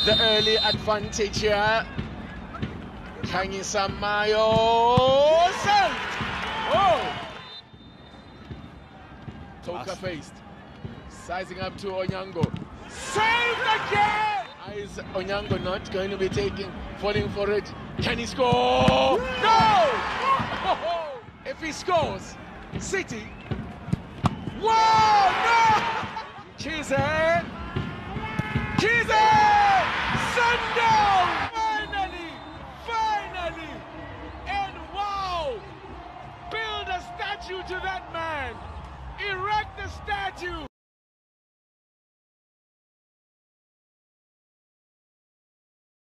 the early advantage here. Kangi Samayo saved! Oh! Toka faced. Sizing up to Onyango. Saved again! Is Onyango not going to be falling for it? Can he score? No! If he scores, City. Wow! No! Chize! Sundown! Finally! And wow! Build a statue to that man! Erect the statue!